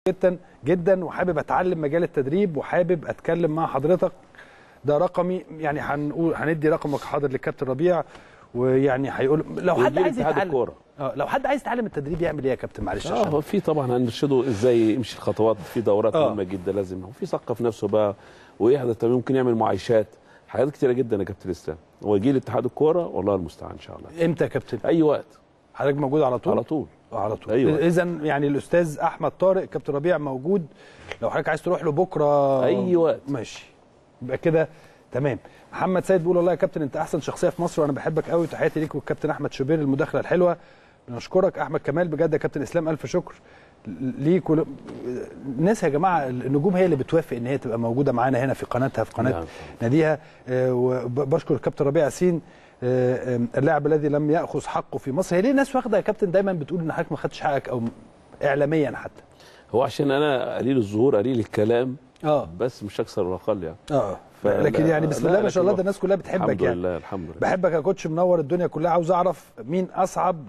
جدا جدا وحابب اتعلم مجال التدريب وحابب اتكلم مع حضرتك. ده رقمي، يعني هندي رقمك حاضر للكابتن ربيع، ويعني هيقول لو حد عايز يتعلم لو حد عايز يتعلم التدريب يعمل ايه يا كابتن؟ معلش هو في طبعا هنرشده ازاي يمشي الخطوات، في دورات مهمه جدا لازم، وفي ثقه نفسه بقى، ويحضر التمرين، ممكن يعمل معايشات، حاجات كتيره جدا يا كابتن اسلام. هو يجي لاتحاد الكوره والله المستعان ان شاء الله. امتى يا كابتن؟ اي وقت. حضرتك موجود على طول؟ على طول على طول. أيوة. اذا يعني الاستاذ احمد طارق كابتن ربيع موجود، لو حضرتك عايز تروح له بكره اي وقت ماشي، يبقى كده تمام. محمد سيد بيقول والله يا كابتن انت احسن شخصيه في مصر وانا بحبك قوي، تحياتي ليك والكابتن احمد شوبير المداخله الحلوه، بنشكرك. احمد كمال بجد يا كابتن اسلام الف شكر ليك الناس يا جماعه، النجوم هي اللي بتوافق ان هي تبقى موجوده معانا هنا في قناتها، في قناه ناديها. وبشكر الكابتن ربيع ياسين اللاعب الذي لم ياخذ حقه في مصر. هي ليه الناس واخده يا كابتن دايما بتقول ان حضرتك ما خدتش حقك او اعلاميا حتى؟ هو عشان انا قليل الظهور قليل الكلام بس مش اكثر ولا اقل يعني. لكن يعني بسم الله ما شاء الله ده الناس كلها بتحبك. الحمد يعني لله الحمد لله. بحبك يا كوتش، منور الدنيا كلها. عاوز اعرف مين اصعب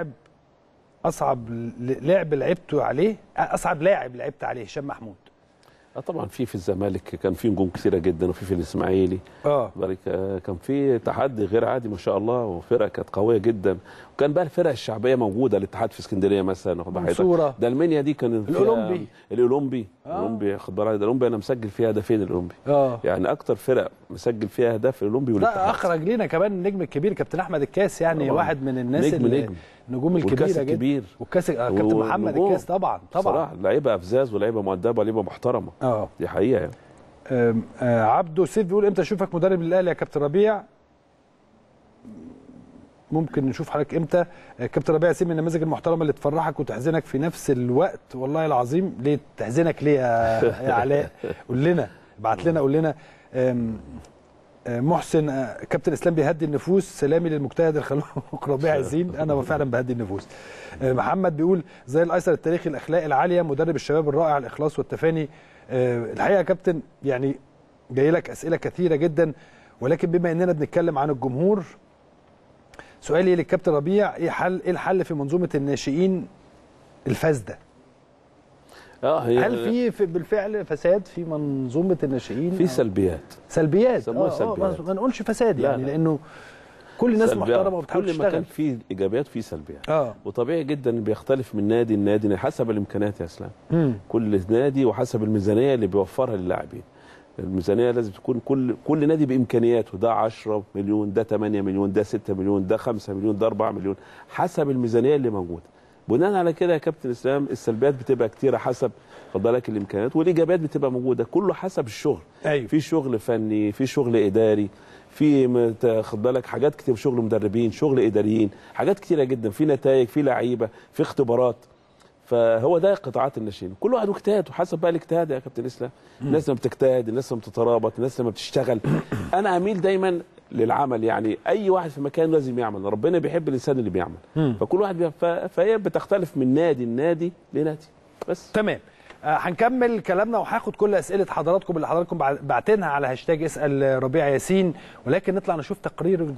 لعب لعبته عليه، اصعب لاعب لعبت عليه؟ هشام محمود. طبعا في الزمالك كان في نجوم كثيره جدا، وفي الاسماعيلي كان في تحدي غير عادي ما شاء الله، وفرقه كانت قويه جدا، وكان بقى الفرق الشعبيه موجوده، الاتحاد في اسكندريه مثلا، منصوره، ده المنيا دي كان الاولمبي خد بالك، الاولمبي انا مسجل فيها هدفين الاولمبي. يعني اكتر فرق مسجل فيها هدف الاولمبي والاتحاد. لا اخرج لينا كمان النجم الكبير كابتن احمد الكاس، يعني طبعا. واحد من الناس النجوم الكبيره جدا، والكاس كابتن محمد الكاس طبعا صراحه لعيبه افزاز ولعيبه مؤدبه ولعيبه محترمه. دي حقيقه يعني. عبده سيف بيقول امتى اشوفك مدرب للاهلي يا كابتن ربيع؟ ممكن نشوف حضرتك امتى؟ كابتن ربيع ياسين من النماذج المحترمه اللي تفرحك وتحزنك في نفس الوقت، والله العظيم. ليه تحزنك ليه يا علاء؟ قول لنا، ابعت لنا قول لنا. محسن كابتن اسلام بيهدي النفوس، سلامي للمجتهد الخلوق ربيع ياسين، انا فعلا بهدي النفوس. محمد بيقول زي الايسر التاريخي الاخلاق العاليه، مدرب الشباب الرائع، الاخلاص والتفاني. الحقيقه يا كابتن يعني جاي لك اسئله كثيره جدا، ولكن بما اننا بنتكلم عن الجمهور، سؤالي للكابتن ربيع، ايه الحل في منظومه الناشئين الفاسده؟ هل في بالفعل فساد في منظومه الناشئين؟ في سلبيات سلبيات ما نقولش فساد يعني، لانه كل الناس محترمه وبتحاول تشتغل. كل مكان فيه ايجابيات وفيه سلبيات. وطبيعي جدا بيختلف من نادي لنادي حسب الامكانيات يا اسلام. كل نادي وحسب الميزانيه اللي بيوفرها للاعبين. الميزانيه لازم تكون كل نادي بامكانياته، ده 10 مليون، ده 8 مليون، ده 6 مليون، ده 5 مليون، ده 4 مليون، حسب الميزانيه اللي موجوده. بناء على كده يا كابتن اسلام السلبيات بتبقى كتيره حسب خد بالك الامكانيات، والايجابيات بتبقى موجوده، كله حسب الشغل. في شغل فني، في شغل اداري، في خد بالك حاجات كتير، شغل مدربين، شغل اداريين، حاجات كتيره جدا، في نتائج، في لعيبه، في اختبارات. فهو ده قطاعات الناشئين، كل واحد واجتهاد، وحسب بقى الاجتهاد يا كابتن اسلام. الناس لما بتجتهد، الناس لما بتترابط، الناس لما بتشتغل. انا اميل دايما للعمل، يعني اي واحد في مكان لازم يعمل، ربنا بيحب الانسان اللي بيعمل. فكل واحد فهي بتختلف من نادي لنادي لنادي بس. تمام. هنكمل كلامنا وهاخد كل اسئله حضراتكم اللي حضراتكم بعتينها على هاشتاج اسال ربيع ياسين، ولكن نطلع نشوف تقرير